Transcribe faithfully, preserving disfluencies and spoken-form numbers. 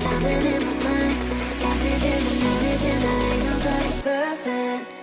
Something in my mind gets me thinking, maybe tonight. Nobody perfect.